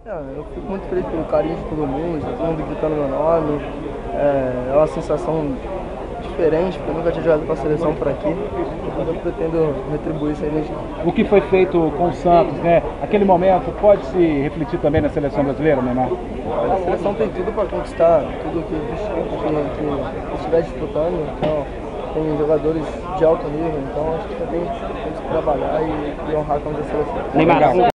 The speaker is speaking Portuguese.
Eu fico muito feliz pelo carinho de todo mundo gritando meu nome. É uma sensação diferente, porque eu nunca tinha jogado com a seleção por aqui. Mas eu pretendo retribuir isso aí. O que foi feito com o Santos, né? Aquele momento pode se refletir também na seleção brasileira, Neymar? A seleção tem tudo para conquistar tudo que estiver disputando. Então, tem jogadores de alto nível, então acho que tem que trabalhar e honrar com a seleção. Neymar.